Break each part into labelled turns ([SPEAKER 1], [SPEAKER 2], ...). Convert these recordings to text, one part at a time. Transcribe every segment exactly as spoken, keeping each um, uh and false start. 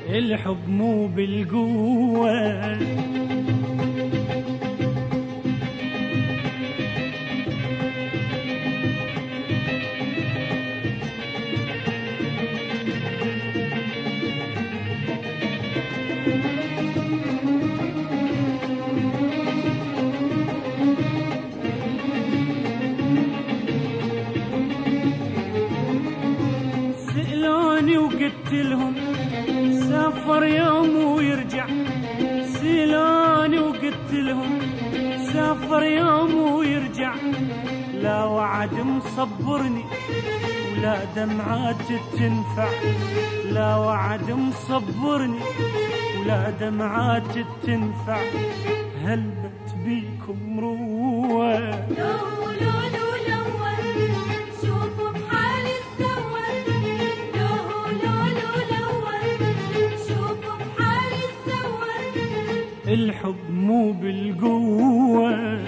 [SPEAKER 1] الحب مو بالقوة. سألوني وقلت لهم سافر يوم ويرجع، سألوني وقلت لهم سافر يوم ويرجع، لا وعد مصبرني ولا دمعات تنفع، لا وعد مصبرني ولا دمعات تنفع، هلبت بيكم روى. الحب مو بالقوة.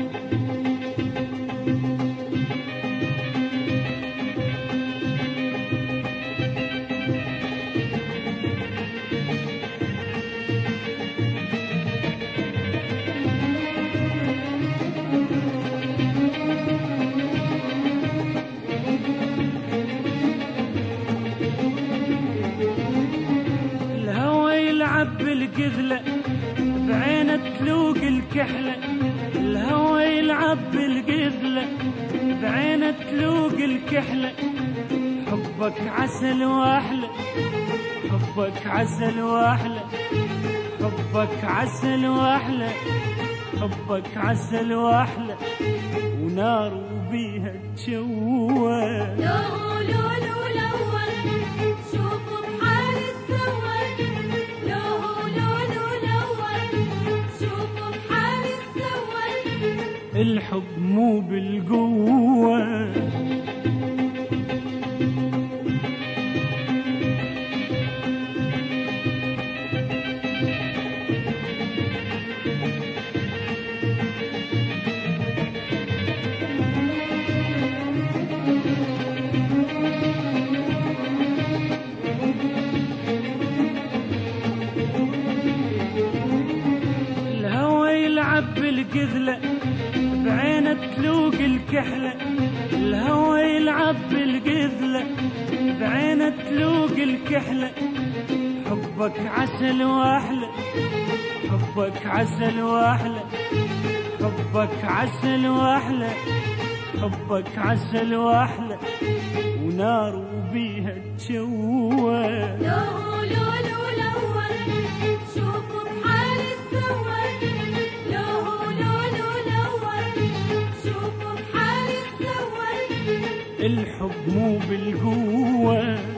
[SPEAKER 1] الهوى يلعب بالقذلة بعين تلوق الكحلة، الهوى يلعب بالقذلة بعين تلوق الكحلة، حبك عسل واحلى، حبك عسل واحلى، حبك عسل واحلى، حبك عسل واحلى، ونار وبيها تشوى. الحب مو بالقوة. الهوى يلعب بالقذلة بعين تلوق الكحلة، الهوى يلعب بالقذلة بعين تلوق الكحلة، حبك عسل واحلى، حبك عسل واحلى، حبك عسل واحلى، حبك عسل واحلى، ونار وبيها تشوى. الحب مو بالقوة.